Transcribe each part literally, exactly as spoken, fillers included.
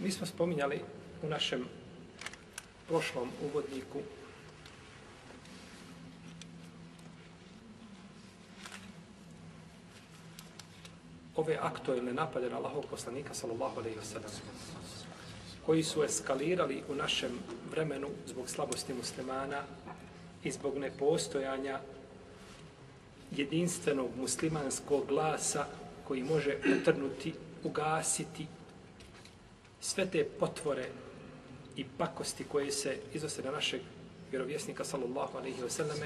Mi smo spominjali u našem prošlom uvodniku ove aktuelne napade na Allahovog poslanika sallallahu alejhi ve sellem, koji su eskalirali u našem vremenu zbog slabosti muslimana i zbog nepostojanja jedinstvenog muslimanskog glasa koji može utrnuti, ugasiti sve te potvore i pakosti koje se iznose na našeg vjerovjesnika sallallahu alejhi ve selleme,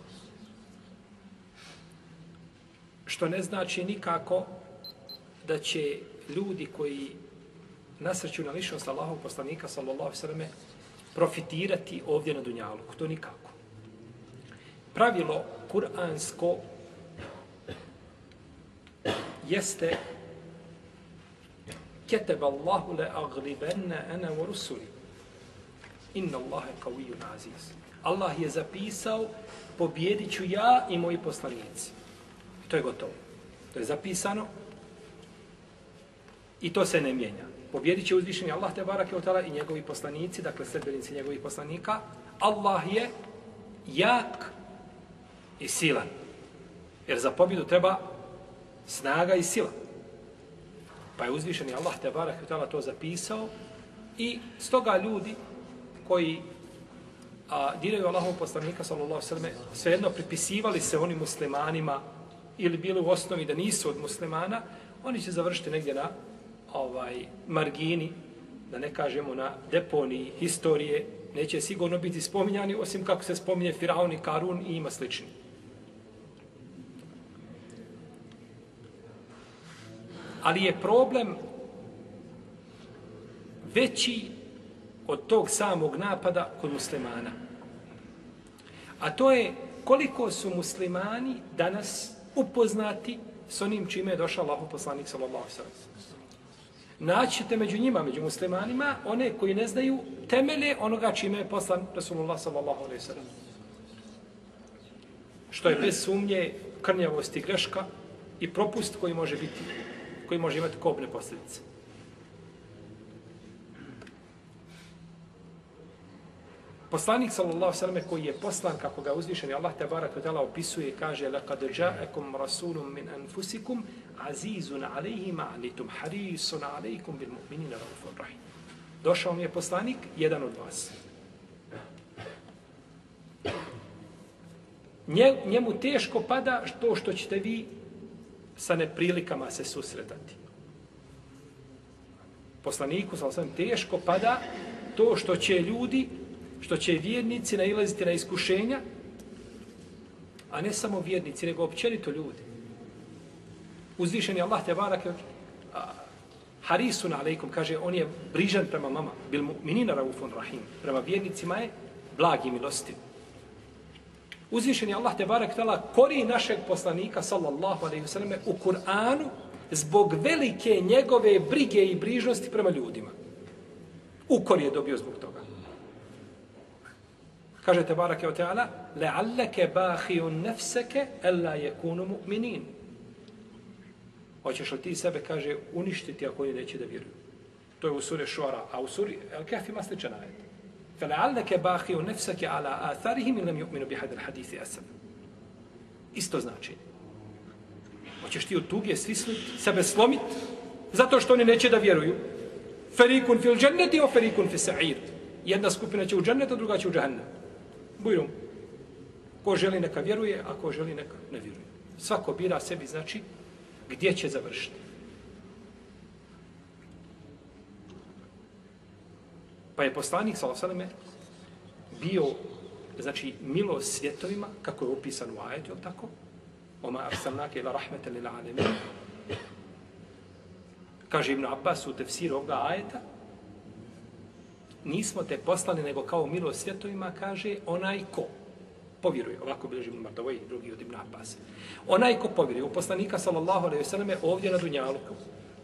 što ne znači nikako da će ljudi koji nasrću na ličnost Allahovog poslanika sallallahu alejhi ve selleme profitirati ovdje na dunjaluku. To nikako. Pravilo kuransko jeste keteba Allahu le aglibenna ana wa rusuli inna Allahe qawiyyun aziz. Allah je zapisao pobjedit ću ja i moji poslanici. To je gotovo. To je zapisano i to se ne mijenja. Pobjedit će uzvišeni Allah te barake od tala i njegovi poslanici, dakle sledbenici njegovih poslanika. Allah je jak i silan. Jer za pobjedu treba snaga i sila. Pa je uzvišeni Allah te barake od tala to zapisao i stoga ljudi koji a, diraju Allahovog poslanika sallallahu alejhi ve selleme svejedno pripisivali se onim muslimanima ili bili u osnovi da nisu od muslimana, oni će završiti negdje na ovaj margini, da ne kažemo na deponiji historije, neće sigurno biti spominjani, osim kako se spominje Firaun i Karun i ima slični. Ali je problem veći od tog samog napada kod muslimana. A to je koliko su muslimani danas upoznati s onim čime je došao Allahov poslanik sallallahu alejhi ve sellem. Naćete među njima, među muslimanima, one koji ne znaju temelje onoga čime je poslan Rasulullah sallallahu alejhi ve sellem. Što je bez sumnje krnjavost i greška i propust koji može biti, koji može imati kobne posljedice. Poslanik sallallahu alejhi ve sellem koji je poslan kako ga uzvišeni Allah te barek ve taala opisuje i kaže laqad ja'akum rasulun min anfusikum azizun alayhi ma anitum harisun alaykum bil mu'minina raufur rahim. Došao mi je poslanik, jedan od vas. Nje, njemu teško pada to što ćete vi sa neprilikama se susretati. Poslaniku sallallahu alejhi ve sellem teško pada to što će ljudi, što će vjernici nailaziti na iskušenja, a ne samo vjernici, nego općenito ljudi. Uzvišeni Allah te barak harisun alejkum, kaže, on je brižan prema mama, bil mu'minina raufun rahim, prema vjernicima je blagi milostiv. Uzvišeni Allah te barak tala kori našeg poslanika sallallahu alejhi ve selleme u Kur'anu zbog velike njegove brige i brižnosti prema ljudima. Ukor je dobio zbog toga. Kaže te barake o teala le'alleke bahijun nefseke alla yakunu mu'minin. Hoćeš li ti sebe, kaže, uništiti ako oni neće da vjeruju? To je u suri Šuara, a u suri Al-Kahf ima sličan ajet. Fele'alleke bahijun nefseke ala atharihim in lam yu'minu bihadar hadithi asad. Isto znači. Hoćeš ti od tuge svisnuti, sebe slomiti, zato što oni neće da vjeruju. Ferikun fil dženneti o ferikun fil sa'ir. Jedna skupina će u džennetu, druga će u džahannam. Bujrum. Ko želi neka vjeruje, a ko želi neka ne vjeruje. Svako bira sebi, znači, gdje će završiti. Pa je poslanik, sallallahu alejhi ve selleme, bio, znači, milost svjetovima, kako je opisan u ajetu, je li tako? Oma arsalnake ila rahmeten lil alemin. Kaže Ibn Abbas u tefsiru ovoga ajeta, nismo te poslani nego kao milost svjetovima, kaže onaj ko povjeruje. Ovako bilježi Ibn Mardavoj i drugi od Ibn Abbas. Onaj ko povjeruje u poslanika sallallahu alejhi ve selleme ovdje na dunjaluku.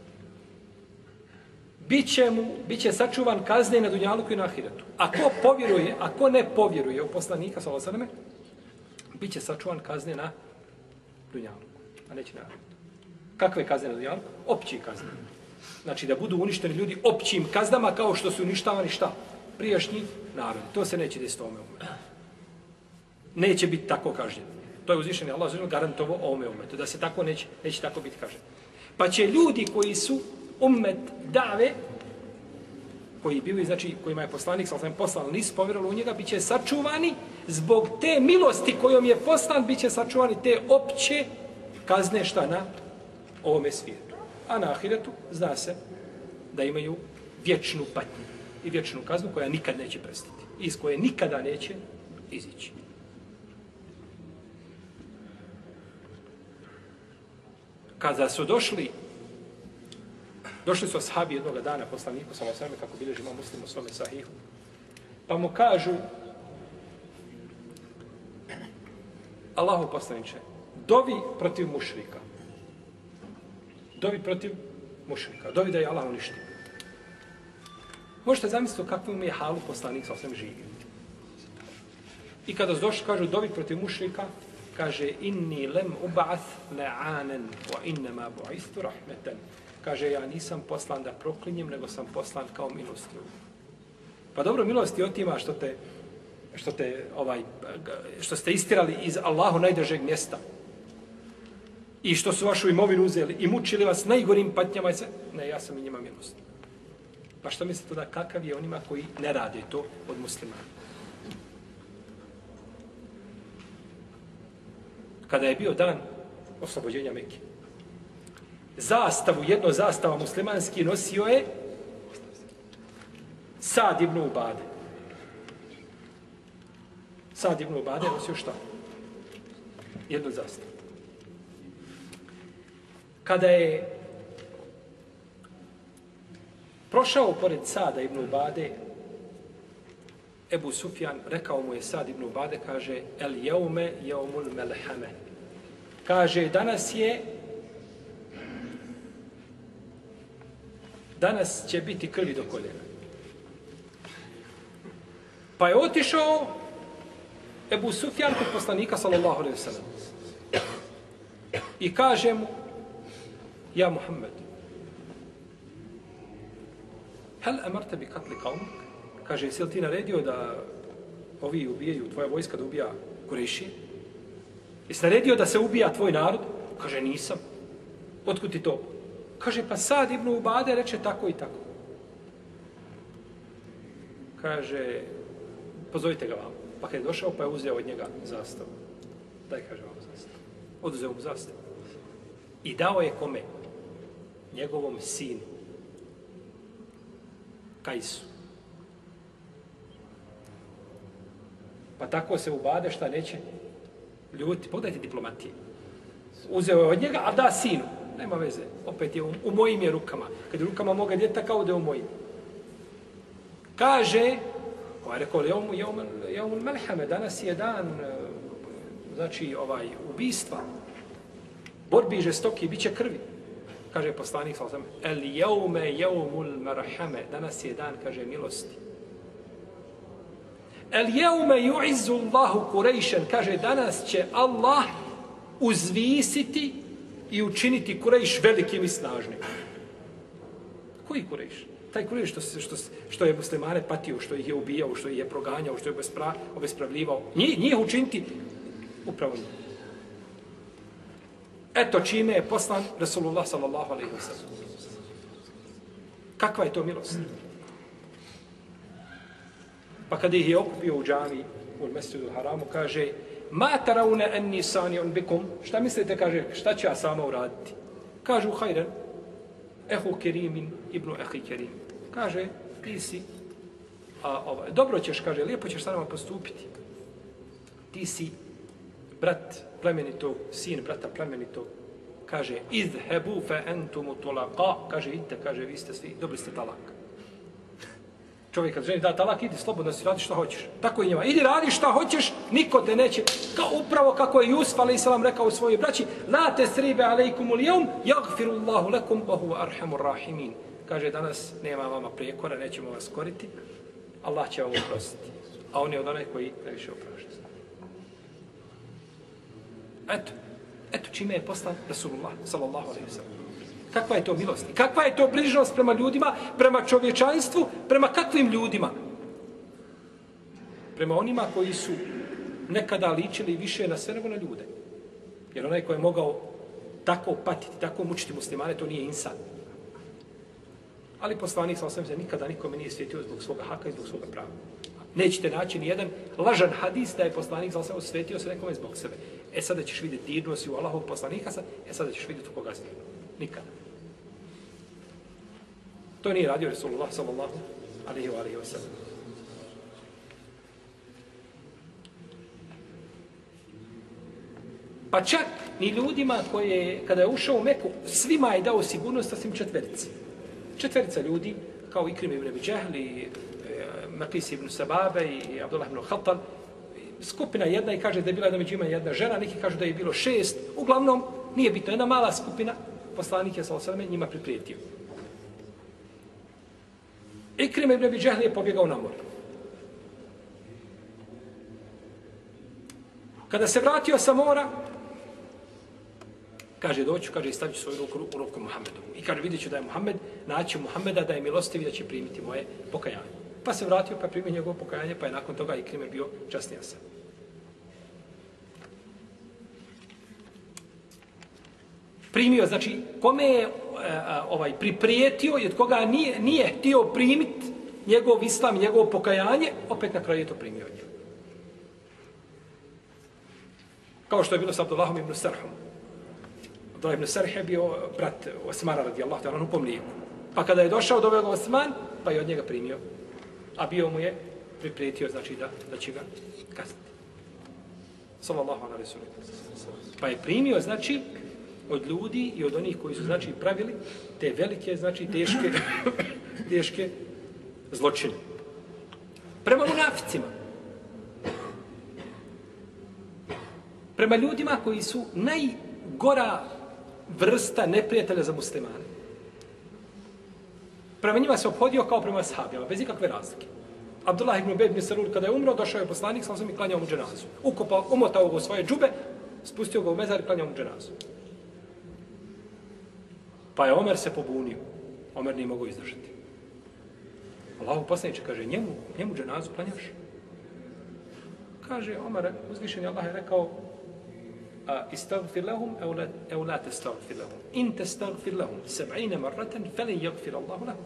Biće mu, biće sačuvan kazne na dunjaluku i na ahiretu. Ako povjeruje, ako ne povjeruje u poslanika sallallahu alejhi ve selleme, biće sačuvan kazne na dunjaluku, a neće na ahiretu. Kakve kazne na dunjaluku? Opći kazne. Znači da budu uništeni ljudi općim kaznama kao što su uništavani šta? Prijašnji narodi. To se neće desiti ovome umetu. Neće biti tako kažnjen. To je uzvišeni Allah garantovao ovome umetu. Da se tako neće, neće tako biti kažnjen. Pa će ljudi koji su ummet dave, koji bili, znači, kojima je poslanik, sam poslan, nisu povjerovali u njega, bit će sačuvani zbog te milosti kojom je poslan, bit će sačuvani te opće kazne šta na ovome svijetu. A na ahiretu zna se da imaju vječnu patnju i vječnu kaznu koja nikad neće prestati. Iz koje nikada neće izići. Kada su došli, došli su ashabi jednoga dana poslaniku, samo sveme, kako bilježimo Muslim u svome sahihu, pa mu kažu, Allahu poslaniče, dovi protiv mušrika. Dovi protiv mušrika. Dovi da je Allah uništi. Možete zamisliti o kakvom je halu poslanik sa osvijem živio. I kada su došli, kažu, dovi protiv mušrika, kaže, inni lem uba'ath le'anen wa innama bu'istu rahmeten. Kaže, ja nisam poslan da proklinjem, nego sam poslan kao milostiv. Pa dobro, milosti otima što te, što te, ovaj, što ste istirali iz Allahu najdražeg mjesta. I što su vašu imovinu uzeli i mučili vas najgorim patnjama. Ne, ja sam i njima milost. Pa što mislite da kakav je onima koji ne rade to od muslimana? Kada je bio dan oslobođenja Mekke, zastavu, jedno zastava muslimanski nosio je Sad ibn Ubade. Sad ibn Ubade nosio šta? Jedno zastavu. Kada je prošao pored Sada ibn Ubade, Ebu Sufjan, rekao mu je Sad ibn Ubade, kaže, el jeume jeumul melhame. Kaže, danas je, danas će biti krvi do koljena. Pa je otišao Ebu Sufjan kod poslanika, sallallahu alejhi ve sellem. I kaže mu, ja Muhammed, hel amarta bi katli qaumik? Kaže, jesi li ti naredio da ovi ubijaju, tvoja vojska da ubija Kurešije? Jesi naredio da se ubija tvoj narod? Kaže, nisam. Otkud ti to? Kaže, pa Sad ibn Ubade reče tako i tako. Kaže, pozovite ga vam. Pa kad je došao, pa je uzeo od njega zastavu. Daj, kaže vam zastavu. Oduzeo mu zastavu. I dao je kome? Njegovom sinu. Kajsu. Pa tako se Ubade šta neće ljuti. Pogledajte diplomatije. Uzeo je od njega, a da sinu. Nema veze. Opet je u, u mojim je rukama. Kad je rukama moga djeta, kao da je u mojim. Kaže, ko je rekao, jeumul melhame, danas je dan, znači, ovaj, ubistva. Borbi žestoki, bit će krvi. Kaže poslanik, sallam, el jeume jeumul merhame, danas je dan, kaže, milosti. El jeume ju'izzu Allahu Kurejšen, kaže, danas će Allah uzvisiti i učiniti Kurejš velikim i snažnim. Koji Kurejš? Taj Kurejš što, što, što je muslimane patio, što ih je ubijao, što ih je proganjao, što je obespra, obespravljivao. Njih, njih učiniti upravo njih. Eto čime je poslan Rasulullah sallallahu alejhi ve sellem. Kakva je to milost? Pa kada ih je okupio u džami, u Mesdžidul Haramu, kaže, ma taraune enni sani'un bikum, šta mislite, kaže, šta će ja sama uraditi? Kažu, hajren, ehu kerimin, ibnu ehi kerim. Kaže, ti si, a, ovaj, dobro ćeš, kaže, lijepo ćeš sa nama postupiti. Ti si brat plemenitog, sin brata plemenitog. Kaže, idhebu fe entumu tulaqa, kaže, idite, kaže, vi ste svi, dobili ste talak. Čovjek kad ženi da talak, idi slobodno, si radi šta hoćeš. Tako i njima. Idi radi šta hoćeš, niko te neće. Kao, upravo kako je Jusuf alejhi selam rekao u svojoj braći, la tesribe alejkumul jevm, jagfirullahu lekum, wa huwa arhamur rahimin. Kaže, danas nema vama prijekora, nećemo vas koriti, Allah će vam oprostiti. A on je od onih koji najviše oprašta. Eto, eto čime je poslan Rasulullah, sallallahu alejhi ve sellem. Kakva je to milost? Kakva je to brižnost prema ljudima, prema čovječanstvu, prema kakvim ljudima? Prema onima koji su nekada ličili više na sve nego na ljude. Jer onaj koji je mogao tako patiti, tako mučiti muslimane, to nije insan. Ali poslanik sallallahu alejhi ve sellem nikada nikome nije svijetio zbog svoga haka i zbog svoga prava. Nećete naći ni jedan lažan hadis da je poslanik sallallahu alejhi ve sellem svijetio se nekome zbog sebe. E sada ćeš vidjeti dirnuo si u Allahovog poslanika, e sada ćeš vidjeti u koga si dirnuo. Nikada. To nije radio Resulullah sallallahu alejhi ve sellem. Pa čak ni ljudima koje, kada je ušao u Meku, svima je dao sigurnost osim četverici. Četverica ljudi, kao Ikrim ibn Abi Džehl i Maqis ibn Sababe i Abdullah ibn Khattab, skupina jedna i kaže da je bila jedna među njima jedna žena, neki kažu da je bilo šest, uglavnom nije bitno, jedna mala skupina, poslanik je sallallahu alejhi ve sellem njima priprijetio. Ikrim ibn Abi Džehl je pobjegao na more. Kada se vratio sa mora, kaže doću, kaže stavit ću svoju ruku u ruku Muhammedu. I kaže vidjet ću da je Muhammed, naći Muhammeda da je milostiv i da će primiti moje pokajanje. Pa se vratio, pa je primio njegovo pokajanje, pa je nakon toga Ikrim je bio časnija sam. Primio, znači, kome je uh, ovaj, priprijetio i od koga nije, nije htio primiti njegov islam, njegovo pokajanje, opet na kraju je to primio od njega. Kao što je bilo s Abdullahom ibn Sarhom. Abdullah ibn Sarh je bio brat Osmana radijallahu ta'ala u pomlijeku. Pa kada je došao do ovog Osman, pa je od njega primio. A bio mu je priprijetio, znači da, da će ga kazniti. Sallallahu ala Rasulih. Pa je primio, znači, od ljudi i od onih koji su, znači, pravili te velike, znači, teške, teške zločine. Prema munaficima. Prema ljudima koji su najgora vrsta neprijatelja za muslimane. Prema njima se obhodio kao prema sahabijama, bez ikakve razlike. Abdullah ibn Ubej ibn Salul, kada je umro, došao je poslanik, sallallahu alejhi ve sellem i klanjao mu dženazu. Ukopao, umotao ga u svoje džube, spustio ga u mezar i klanjao mu dženazu. Pa je Omer se pobunio. Omer nije mogao izdržati. Allahu poslaniče kaže, njemu, njemu dženazu klanjaš? Kaže, Omer, uzvišeni Allah je rekao, استغفر لهم أو لا, أو لا تستغفر لهم إن تستغفر لهم سبعين مرة فلن يغفر الله لهم.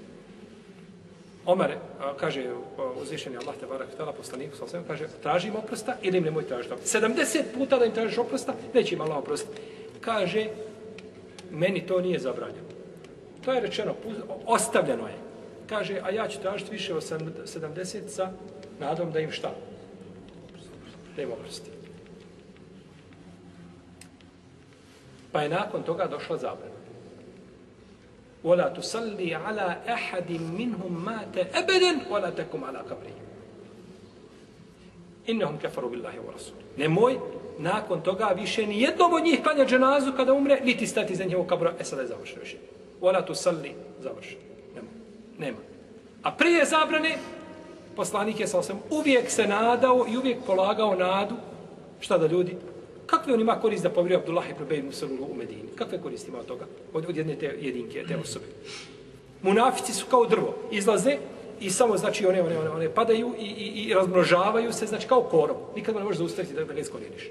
Omer kaže, uzvišeni Allah te barak tala poslaniku sallallahu alejhi ve sellem kaže, tražim oprosta ili im nemoj tražiti oprosta. sedamdeset puta da im tražiš oprosta, neće im Allah oprostiti. Kaže, meni to nije zabranjeno. To je rečeno, ostavljeno je. Kaže, a ja ću tražiti više od sedamdeset sa nadom da im šta? Da im oprosti. Pa je nakon toga došla zabrana. وَلَا تُسَلِّ عَلَىٰ أَحَدٍ مِّنْهُمْ مَاتَ أَبَدًا وَلَا تَكُمْ عَلَىٰ قَبْرِهِ إِنَّهُمْ كَفَرُوا بِاللَّهِ وَرَسُولِهِ. Nemoj nakon toga više ni jednom od njih klanja dženazu kada umre, niti stati za njegovog kabra. E sada je završeno više. وَلَا تُسَلِّ završeno. Nema. Nema. A prije zabrane, poslanik je sallallahu alejhi ve sellem uvijek se nadao i uvijek polagao nadu, šta da ljudi, kakve on ima korist da povjerio Abdullah ibn Ubej ibn Salul u Medini? Kakve koristi ima od toga? Od, od jedne te jedinke, te osobe. Munafici su kao drvo. Izlaze i samo, znači, one, one, one, one padaju i, i, i razmnožavaju se, znači, kao korov. Nikad ne možeš zaustaviti da ga iskorijeniš.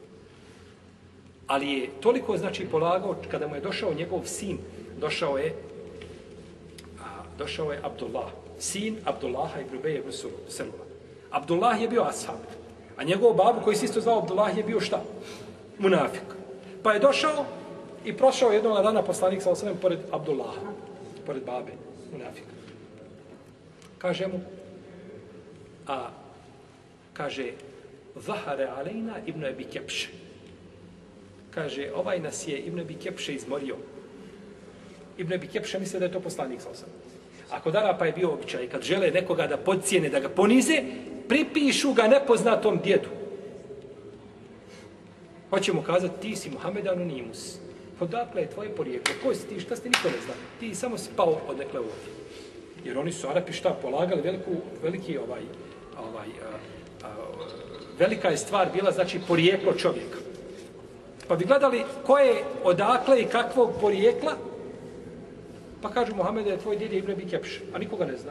Ali je toliko, znači, polagao, kada mu je došao njegov sin, došao je, a, došao je Abdullah, sin Abdullaha ibn Ubej ibn Salula. Abdullah je bio ashab. A njegov babu koji se isto zvao Abdullah je bio šta? Munafik. Pa je došao i prošao jednog dana poslanik sallallahu alejhi ve sellem pored Abdullaha, pored babe, munafika. Kaže mu, a kaže, zahare alejna ibn Abi Kepše. Kaže, ovaj nas je ibn Abi Kepše izmorio. Ibn Abi Kepše misle da je to poslanik sallallahu alejhi ve sellem. A kod Arapa je bio običaj, kad žele nekoga da podcijene, da ga ponize, pripišu ga nepoznatom djedu. Hoće mu kazati, ti si Muhammed Anonimus. Odakle je tvoje porijeklo? Ko si ti? Šta si niko ne zna? Ti samo spao odekle ovdje. Jer oni su Arapi šta polagali veliku, veliki ovaj, ovaj, a, a, velika je stvar bila, znači, porijeklo čovjeka. Pa bi gledali ko je odakle i kakvog porijekla Pa kažu Muhammede je tvoj djed je Ibn Kepš, a nikoga ne zna.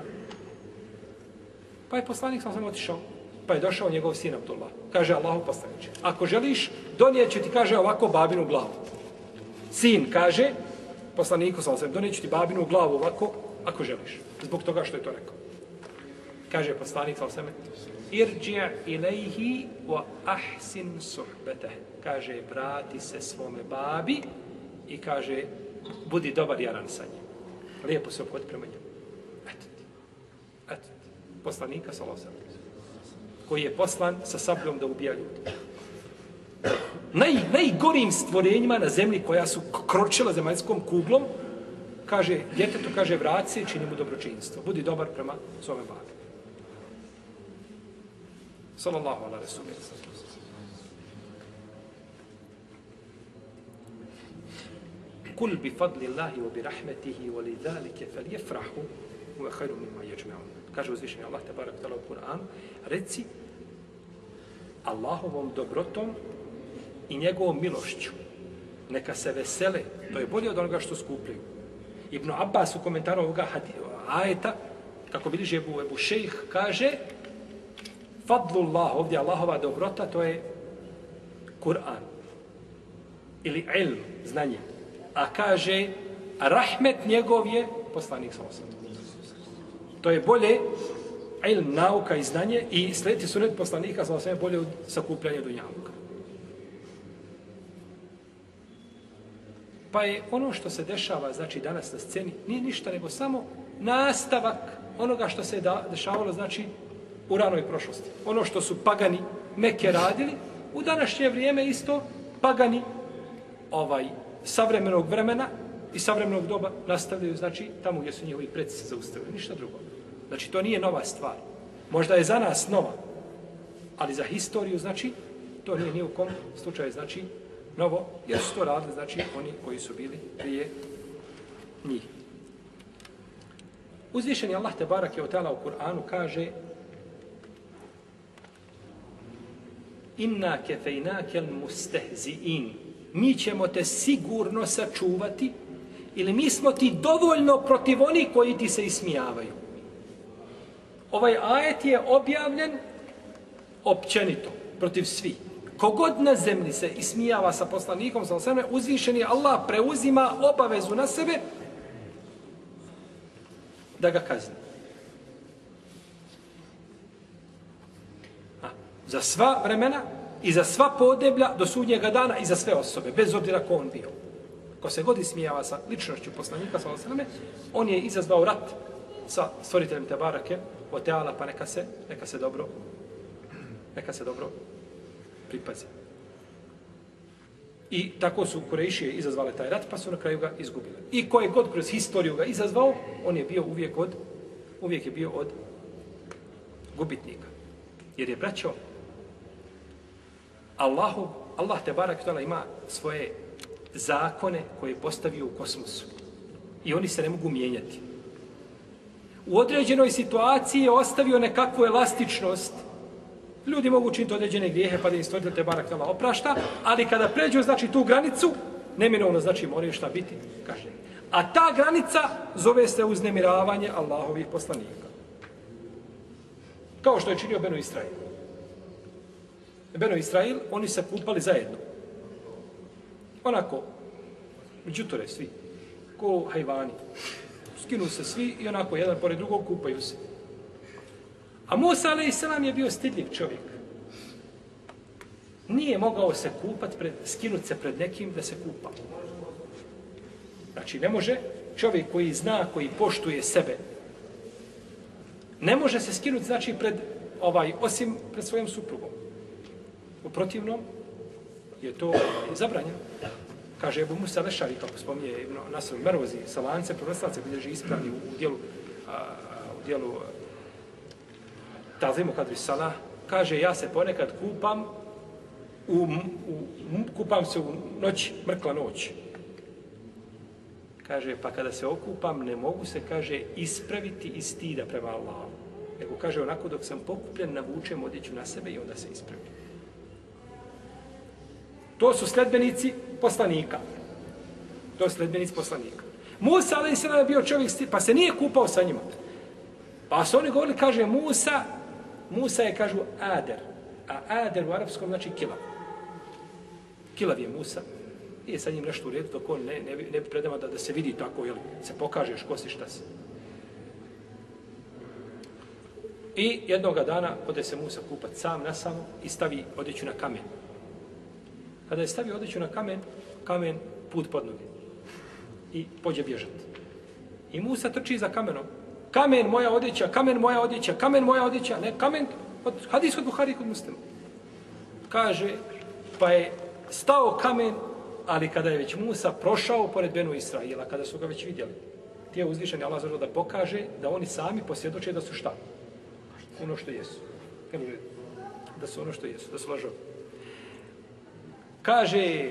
Pa je poslanik sam sam otišao. Pa je došao njegov sin Abdullah. Kaže Allahu poslaniče, ako želiš, donijet ću ti, kaže, ovako babinu glavu. Sin kaže, poslaniku sam sam, donijet ću ti babinu glavu ovako, ako želiš. Zbog toga što je to rekao. Kaže poslanik sam sam, irđi' ilaihi wa ahsin suhbeteh. Kaže, vrati se svome babi i kaže, budi dobar jaran sa njim. Lijepo se obhodi prema njemu. Eto ti. Eto ti. Poslanika sallallahu alejhi ve sellem, koji je poslan sa sabljom da ubija ljudi. Naj, najgorim stvorenjima na zemlji koja su kročila zemaljskom kuglom, kaže, djetetu kaže, vrati se i čini mu dobročinstvo. Budi dobar prema svome babi. Sallallahu ala Rasulih. Kul bi fadli Allahi wa bi rahmetihi wa li dhalike fel jefrahu wa khairu mimma yajma'un. Kaže uzvišeni Allah te barek tala u Kur'anu, reci Allahovom dobrotom i njegovom milošću neka se vesele, to je bolje od onoga što skupljaju. Ibn Abbas u komentaru ovoga ajeta, kako bilježi Ebu, Ebu Šejh, kaže fadlullah, ovdje Allahova dobrota, to je Kur'an ili ilm, znanje. A kaže rahmet njegov je poslanik sallallahu alejhi ve sellem. To je bolje ilm, nauka i znanje i slediti sunet poslanika sallallahu alejhi ve sellem bolje od sakupljanja dunjaluka. Pa je ono što se dešava, znači danas na sceni, nije ništa nego samo nastavak onoga što se da, dešavalo, znači u ranoj prošlosti. Ono što su pagani Mekke radili, u današnje vrijeme isto pagani ovaj savremenog vremena i savremenog doba nastavljaju, znači, tamo gdje su njihovi preci se zaustavili. Ništa drugo. Znači, to nije nova stvar. Možda je za nas nova, ali za historiju, znači, to nije ni u kom slučaju, znači, novo, jer su to radili, znači, oni koji su bili prije njih. Uzvišeni Allah te barak je otala u Kur'anu kaže inna kefejnakel mustehzi'in. Mi ćemo te sigurno sačuvati ili mi smo ti dovoljno protiv onih koji ti se ismijavaju. Ovaj ajet je objavljen općenito, protiv svih. Kogod na zemlji se ismijava sa poslanikom, sa osvrame, uzvišeni Allah preuzima obavezu na sebe da ga kazni. A, za sva vremena i za sva podeblja do sudnjega dana i za sve osobe, bez obzira ko on bio. Ko se god ismijava sa ličnošću poslanika, sa osvrame, on je izazvao rat sa stvoriteljem Tebarake, o Teala, pa neka se, neka se dobro, neka se dobro pripazi. I tako su Kurejšije izazvale taj rat, pa su na kraju ga izgubile. I ko je god kroz historiju ga izazvao, on je bio uvijek od, uvijek je bio od gubitnika. Jer je braćo, Allahu, Allah te barak ima svoje zakone koje je postavio u kosmosu. I oni se ne mogu mijenjati. U određenoj situaciji je ostavio nekakvu elastičnost. Ljudi mogu učiniti određene grijehe pa da im stvoritelj te barak oprašta, ali kada pređu, znači, tu granicu, neminovno, znači, moraju šta biti kažnjeni. A ta granica zove se uznemiravanje Allahovih poslanika. Kao što je činio Benu Israil. Benu Israil, oni se kupali zajedno. Onako, džutore svi, ko hajvani. Skinu se svi i onako, jedan pored drugog, kupaju se. A Musa alejhi je bio stidljiv čovjek. Nije mogao se kupati, pred, skinuti se pred nekim da se kupa. Znači, ne može čovjek koji zna, koji poštuje sebe, ne može se skinuti, znači, pred ovaj, osim pred svojom suprugom. U protivnom je to zabranjeno. Kaže Ebu Musa Lešari, kako spominje Nasr Mervozi, sa lancem proroslaca, bilježi ispravni u, u dijelu, a, u dijelu Tazimu Kadri Salah, kaže, ja se ponekad kupam, u, u, kupam se u noć, mrkla noć. Kaže, pa kada se okupam, ne mogu se, kaže, ispraviti iz stida prema Allahu. Nego, kaže, onako dok sam pokupljen, navučem odjeću na sebe i onda se ispravim. To su sledbenici poslanika. To su sledbenici poslanika. Musa, ali se je bio čovjek, pa se nije kupao sa njima. Pa su oni govorili, kaže Musa, Musa je, kažu, Ader. A Ader u arapskom znači kilav. Kilav je Musa. Nije sa njim nešto u redu, dok on ne, ne, ne predama da, da se vidi tako, jel, se pokažeš ko si, šta si. I jednoga dana ode se Musa kupat sam na samo i stavi odjeću na kamen. Kada je stavio odjeću na kamen, kamen put pod noge. I pođe bježati. I Musa trči za kamenom. Kamen moja odjeća, kamen moja odjeća, kamen moja odjeća. Ne, kamen, od, hadis kod Buhari kod Muslima. Kaže, pa je stao kamen, ali kada je već Musa prošao pored Benu Israila, kada su ga već vidjeli, ti je uzvišen Allah zažel da pokaže da oni sami posvjedoče da su šta? Ono što jesu. Da su ono što jesu, da su lažovi. Kaže,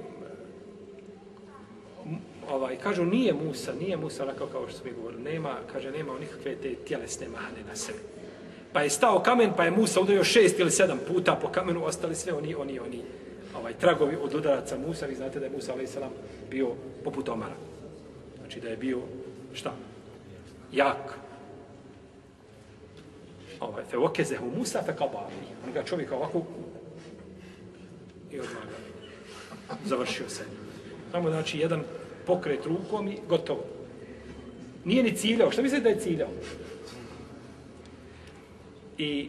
ovaj, kažu nije Musa, nije Musa onako kao što smo mi govorili, nema, kaže, nema nikakve te tjelesne mane na sebi. Pa je stao kamen, pa je Musa udario šest ili sedam puta po kamenu, ostali sve oni, oni, oni, ovaj, tragovi od udaraca Musa. Vi znate da je Musa, alejhi selam, bio poput Omara. Znači da je bio, šta? Jak. Ovaj, fe okezehu Musa fe kabali. On ga čovjeka ovako i odmah ga završio se. Samo znači jedan pokret rukom i gotovo. Nije ni ciljao. Šta mislite da je ciljao? I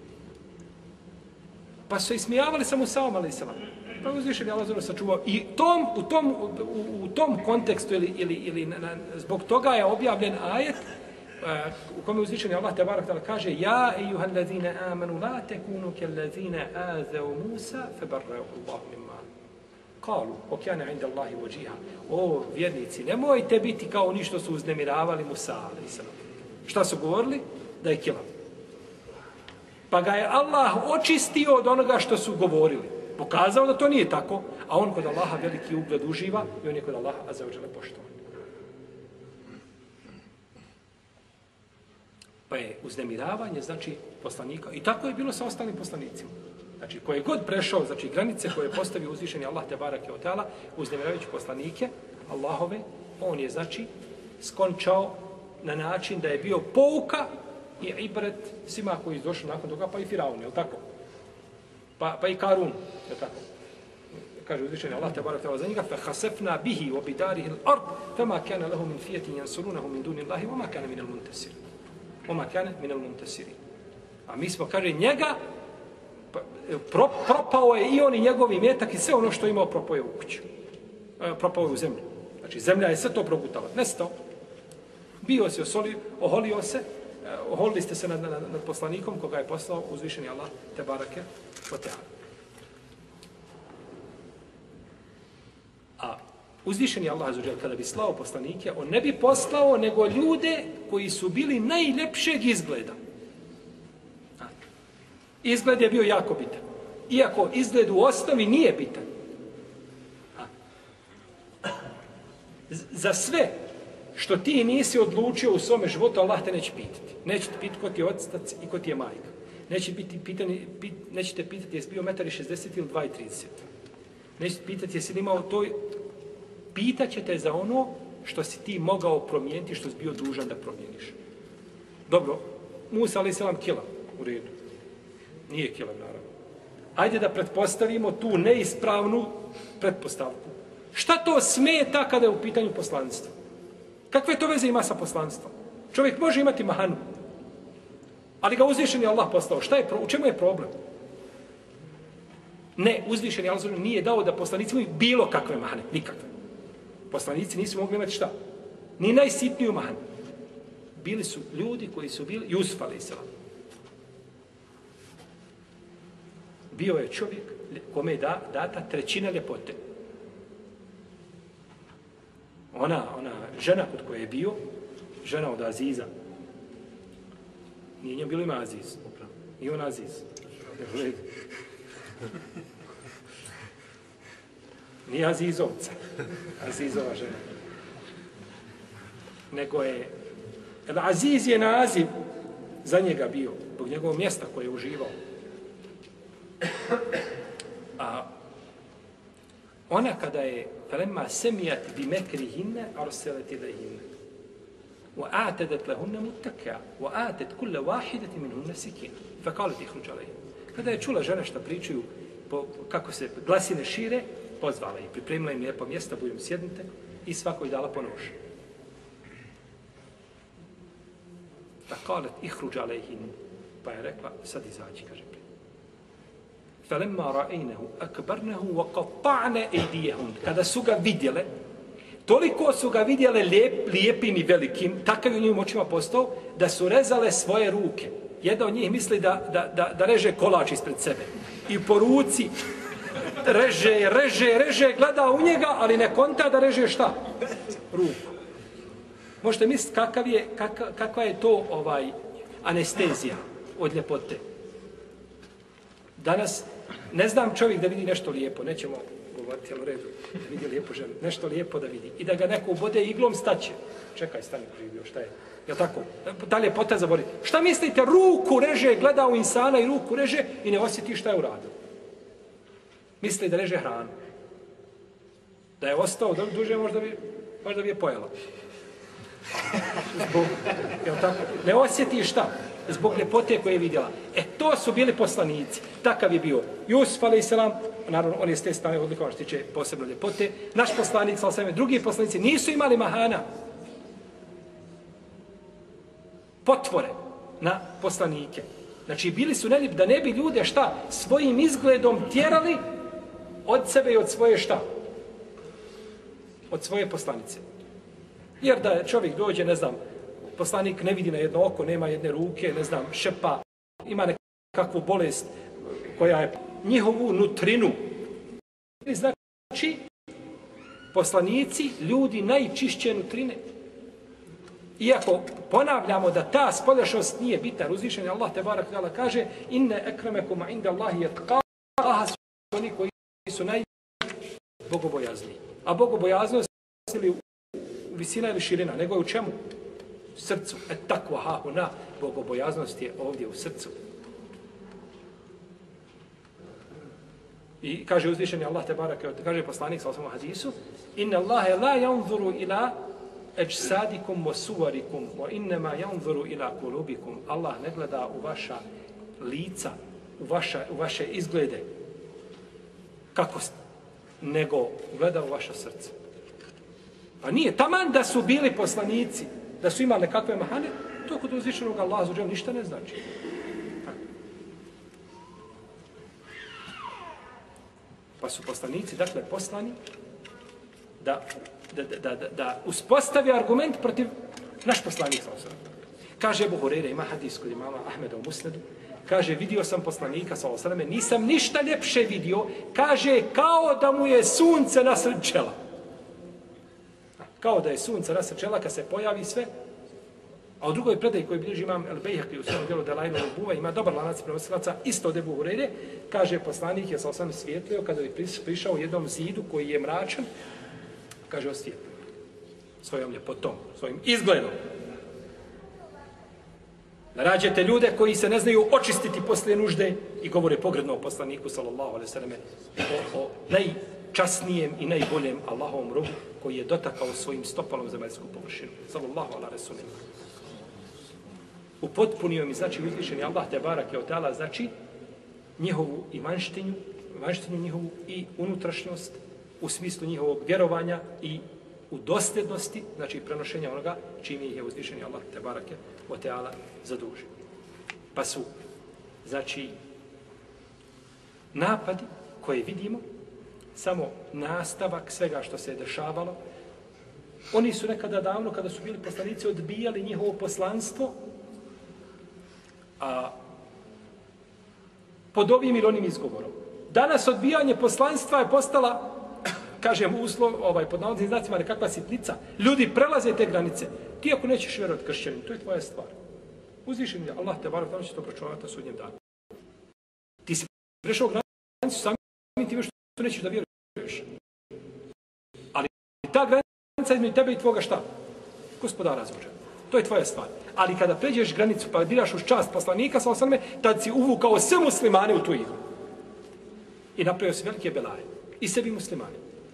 pa su ismijavali samo Musaom, alejhi selam. Pa uzvišeni Allah zelo sačuvao. I tom, u, tom, u, u tom kontekstu ili, ili, ili na, na, zbog toga je objavljen ajet uh, u kome uzvišeni Allah tebarak ta'ala kaže ja ejuhal ladhina amanu la tekunu kel ladhina azau Musa febarra'u Allahu mimma kalu okjane inda Allahi vođiha. O vjernici, nemojte biti kao oni što su uznemiravali Musa, alejhi selam. Šta su govorili? Da je kilav. Pa ga je Allah očistio od onoga što su govorili. Pokazao da to nije tako, a on kod Allaha veliki ugled uživa i on je kod Allaha azza wa dželle poštovan. Pa je uznemiravanje, znači, poslanika. I tako je bilo sa ostalim poslanicima. Znači, ko je god prešao, znači, granice koje je postavio uzvišeni Allah te barake o teala, uznemiravajući poslanike, Allahove, on je, znači, skončao na način da je bio pouka i ibret svima koji su došli nakon toga, pa i Firaun, je li tako? Pa, pa i Karun, je tako? Kaže uzvišeni Allah te barake o teala za njega, فَحَسَفْنَا بِهِ وَبِدَارِهِ الْأَرْضِ فَمَا كَانَ لَهُ مِنْ فِيَةٍ يَنْصُرُونَهُ مِنْ دُونِ اللَّهِ وَمَا كَانَ مِنَ الْمُنْتَسِرِ وَمَا كَانَ مِنَ الْمُنْتَسِرِ. A mi smo, kaže, njega Pro, propao je i on i njegovi metak i sve ono što je imao propao je u kuću. E, propao je u zemlju. Znači zemlja je sve to progutala. Nestao. Bio se, osolio, oholio se, e, oholili ste se nad, nad, nad poslanikom koga je poslao uzvišeni Allah te barake o teala. A uzvišeni Allah azuđel kada bi slao poslanike, on ne bi poslao nego ljude koji su bili najljepšeg izgleda. Izgled je bio jako bitan. Iako izgled u osnovi nije bitan. Za sve što ti nisi odlučio u svome životu, Allah te neće pitati. Neće te pitati ko ti je otac i ko ti je majka. Neće biti pitani, pit, neće te pitati jesi bio jedan šezdeset ili dva trideset. Neće te pitati jesi imao to. Pitaće te za ono što si ti mogao promijeniti, što si bio dužan da promijeniš. Dobro, Musa alejhi selam kilav, u redu. Nije kilav, naravno. Ajde da pretpostavimo tu neispravnu pretpostavku. Šta to smeta kada je u pitanju poslanstva? Kakve to veze ima sa poslanstvom? Čovjek može imati mahanu, ali ga uzvišeni Allah poslao. Šta je, u čemu je problem? Ne, uzvišeni Allah nije dao da poslanici imaju bilo kakve mahane, nikakve. Poslanici nisu mogli imati šta? Ni najsitniju mahanu. Bili su ljudi koji su bili Jusuf alejhi selam. Bio je čovjek kome je da, data trećina ljepote. Ona, ona žena kod koje je bio, žena od Aziza. Nije njom bilo ima Aziz. Nije on Aziz. Nije Azizovca. Azizova žena. Nego je... Aziz je naziv za njega bio, zbog njegovog mjesta koje je uživao. A ona kada je فَلَمَّا سَمِيَتْ بِمَكْرِهِنَّ أَرْسَلَتْ إِلَيْهِنَّ وَآتَدَتْ لَهُنَّ مُتَّكَّأً وَآتَتْ كُلَّ وَاحِدَةٍ مِنْهُنَّ سِكِينًا فَقَالَتْ اخْرُجْ عَلَيْهِمْ. Kada je čula žena što pričaju, po, kako se glasine šire, pozvala ih, pripremila im lijepo mjesta, budem sjednite, i svako je dala po nož. فَقَالَتْ اخْرُجْ عَلَيْهِمْ. Pa je rekla, sad izađi, kaže. فَلَمَّا رَأَيْنَهُ أَكْبَرْنَهُ وَقَطَّعْنَ أَيْدِيَهُمْ. Kada su ga vidjele, toliko su ga vidjele lijep, lijepim i velikim, takav je u njim očima postao, da su rezale svoje ruke. Jedna od njih misli da, da, da, da reže kolač ispred sebe. I po ruci reže, reže, reže, gleda u njega, ali ne konta da reže šta? Ruku. Možete misliti kakav je, kakav, kakva je to ovaj anestezija od ljepote. Danas, ne znam čovjek da vidi nešto lijepo, nećemo govoriti, ali u redu, da vidi lijepo ženu, nešto lijepo da vidi. I da ga neko ubode iglom staće. Čekaj, stani živio, šta je? Jel' tako? Ta ljepota zabori. Šta mislite, ruku reže, gleda u insana i ruku reže i ne osjeti šta je uradio. Misli da reže hranu. Da je ostao duže, možda bi, možda bi je pojela. Zbog, jel' tako? Ne osjeti šta? Zbog ljepote koje je vidjela. E, to su bili poslanici. Takav je bio Jusuf, alejselam, naravno, on je s te strane odlikovan što tiče posebno ljepote. Naš poslanik, sallallahu drugi poslanici nisu imali mahana. Potvore na poslanike. Znači, bili su neljep da ne bi ljude šta? Svojim izgledom tjerali od sebe i od svoje šta? Od svoje poslanice. Jer da čovjek dođe, ne znam, poslanik ne vidi na jedno oko, nema jedne ruke, ne znam, šepa, ima nekakvu bolest koja je njihovu nutrinu. Znači, poslanici, ljudi najčišće nutrine. Iako ponavljamo da ta spoljašnost nije bitna, uzvišen je Allah te barak ta'ala kaže inne ekremekum inda Allahi yatqaha, su oni koji su najbogobojazniji. A bogobojaznost ili u visina ili širina, nego je u čemu? U srcu. Et takva hahuna, bogobojaznost je ovdje u srcu. I kaže uzvišeni Allah te barak, kaže poslanik sa osmom hadisu, inna Allahe la yanzuru ila eđsadikum wa suvarikum wa innama yanzuru ila kulubikum. Allah ne gleda u vaša lica, u, vaša, u vaše izglede, kako ste, nego gleda u vaša srca. Pa nije, taman da su bili poslanici, da su imali nekakve mahane, to kod uzvišenog Allaha zuđel ništa ne znači. Pa su poslanici, dakle, poslani da, da, da, da, da uspostavi argument protiv naš poslanik. Kaže Ebu Hureyre, ima hadis kod imama Ahmeda u Musnedu, kaže, vidio sam poslanika, sallallahu, nisam ništa ljepše vidio, kaže, kao da mu je sunce nasred čela. Kao da je sunce nasred čela, kad se pojavi sve. A u drugoj predaji koji bilježi imam El Bejhaqi u svom djelu Delajlu Buva, ima dobar lanac prenosilaca, isto od Ebu Hureyre, kaže, poslanik je sallallahu svijetlio kada je prišao jednom zidu koji je mračan, kaže, osvijetlio svojom ljepotom, svojim izgledom. Nađete ljude koji se ne znaju očistiti poslije nužde i govore pogrdno o poslaniku, sallallahu alejhi ve selleme, o, o najčasnijem i najboljem Allahovom robu koji je dotakao svojim stopalom zemaljsku površinu, sallallahu alejhi ve selleme. Upotpunio mi, znači, uzvišeni Allah te barake od ta'ala, znači, njihovu imanštinu, imanštinu njihovu i unutrašnjost u smislu njihovog vjerovanja i u dosljednosti, znači prenošenja onoga čime ih je uzvišeni Allah te barake od ta'ala zadužio. Pa su, znači, napadi koje vidimo, samo nastavak svega što se je dešavalo. Oni su nekada davno, kada su bili poslanici, odbijali njihovo poslanstvo, a pod ovim ili onim izgovorom. Danas odbijanje poslanstva je postala, kažem, uslov, ovaj, pod navodnim znacima, nekakva sitnica. Ljudi prelaze te granice. Ti ako nećeš vjerovati kršćanin, to je tvoja stvar. Uzvišen je Allah te barak, tamo će to pročuvati na sudnjem danu. Ti si prešao granicu samim time što nećeš da vjeruješ. Ali ta granica između tebe i tvoga šta? Gospodara zvuča. To je tvoja stvar. Ali kada pređeš granicu pa diraš uz čast poslanika, sallallahu alejhi ve selleme, tad si uvukao sve muslimane u tu igru. I napravio si velike belaje. I sebi muslimane.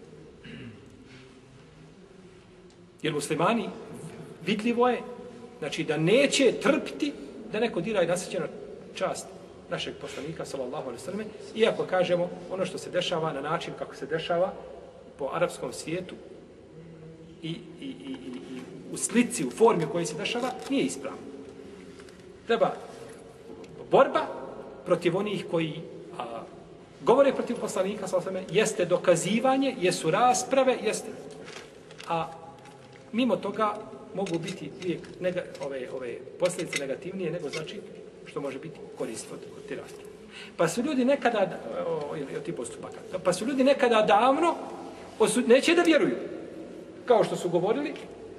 Jer muslimani vidljivo je, znači da neće trpiti da neko dira i nasreće na čast našeg poslanika, sallallahu alejhi ve selleme, iako kažemo ono što se dešava na način kako se dešava po arapskom svijetu i, i, i, i u slici, u formi u kojoj se dešava, nije ispravno. Treba borba protiv onih koji a, govore protiv poslanika, sallallahu alejhi ve selleme, jeste dokazivanje, jesu rasprave, jeste. A mimo toga mogu biti uvijek nega, ove, ove posljedice negativnije nego znači što može biti korist od, od te rasprave. Pa su ljudi nekada, o, ili od tih postupaka, pa su ljudi nekada davno osu, neće da vjeruju. Kao što su govorili,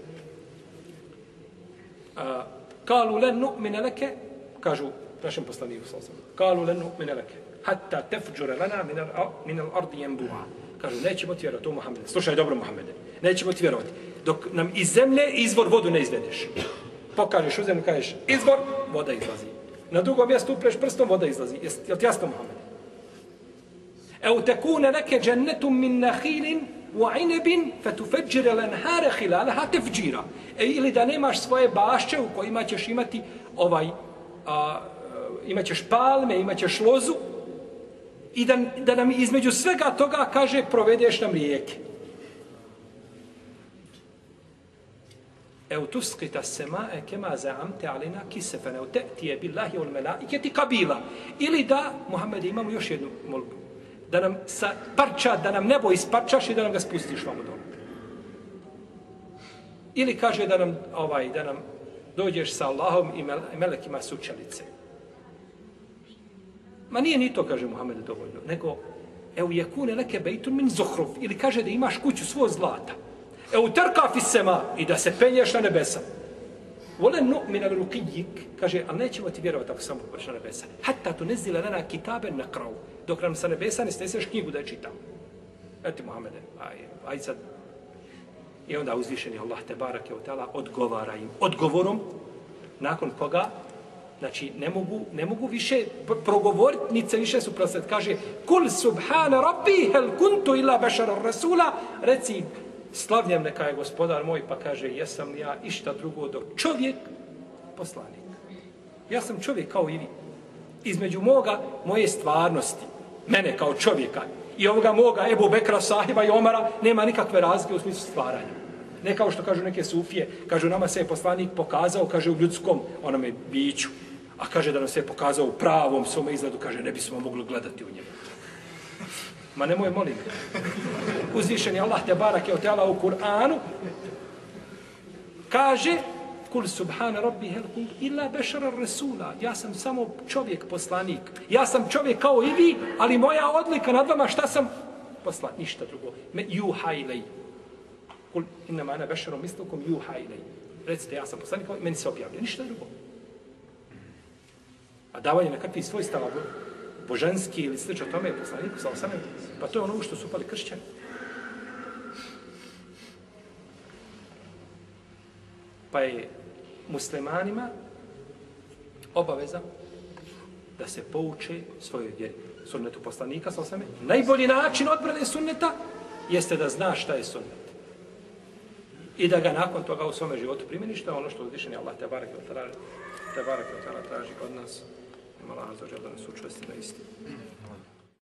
a, kalu len nu'mine leke, kažu našem poslaniku sallallahu alejhi ve sellem, kalu len nu'mine leke, hatta tefđure lana min al ardi yanbu'a. Kažu, nećemo ti vjerovati, o Muhammede. Slušaj dobro, Muhammede. Nećemo ti vjerovati. Dok nam iz zemlje izvor vodu ne izvedeš. Pokažeš u zemlju, kažeš izvor, voda izlazi. Na drugom mjestu upreš prstom, voda izlazi. Je li ti jasno, Muhammede? Evo tekune neke džennetum min nahilin wa inebin fetufeđire lenhare hilalaha tefđira. E, ili da nemaš svoje bašće u kojima ćeš imati ovaj, a, imat ćeš palme, imat ćeš lozu, i da, da nam između svega toga, kaže, provedeš nam rijeke. Evo tuskita semae kema zaamte alina kisefene, te ti je billahi ul melaiketi kabila. Ili da, Muhammed, imamo još jednu molbu, da nam sa parča, da nam nebo isparčaš i da nam ga spustiš vamo dole. Ili kaže da nam, ovaj, da nam dođeš sa Allahom i melekima sučelice. Ma nije ni to, kaže Muhammed, dovoljno, nego evo jekune neke bejtun min zuhruf, ili kaže da imaš kuću svoj zlata. Evo terka fi sema, i da se penješ na nebesa. Vole nu'min al ruqijik, kaže, ali nećemo ti vjerovati ako samo površ na nebesa. Hatta tu nezile lana kitaben na kravu, dok nam sa nebesa ne sneseš knjigu da je čitam. Evo ti, Muhammede, aj, aj sad. I onda uzvišeni Allah te barake od tala odgovara im odgovorom, nakon koga, znači, ne mogu, ne mogu više progovoriti, nice više su prosred. Kaže, kul subhana rabbi, hel kuntu ila bešara rasula, reci, slavljem neka je gospodar moj, pa kaže, jesam ja išta drugo dok čovjek poslanik. Ja sam čovjek kao i vi. Između moga, moje stvarnosti, mene kao čovjeka, i ovoga moga Ebu Bekra, Sahiba i Omara, nema nikakve razlike u smislu stvaranja. Ne kao što kažu neke sufije, kažu nama se je poslanik pokazao, kaže u ljudskom onome biću, a kaže da nam se je pokazao u pravom svome izgledu, kaže ne bismo mogli gledati u njemu. Ma nemoj, molim. Uzvišen je Allah te barake od tela u Kur'anu, kaže kul subhana rabbi hel kuntu illa bešara rasula. Ja sam samo čovjek poslanik. Ja sam čovjek kao i vi, ali moja odlika nad vama šta sam? Poslanik, ništa drugo. Me juha ilaj. Kul innama ana bešarom mislukom juha ilaj. Recite, ja sam poslanik, meni se objavlja. Ništa drugo. A davanje nekakvih svojstava božanski ili slično tome je poslaniku, sa osamem, pa to je ono što su upali kršćani. Pa je muslimanima obaveza da se pouče svojoj vjeri. Sunnetu poslanika, sa osamem. Najbolji način odbrane sunneta jeste da znaš šta je sunnet. I da ga nakon toga u svome životu primjeniš, to je ono što uzvišeni Allah te barake te barake traži od nas. Allah azza wa jalla da nas učvrsti na istinu.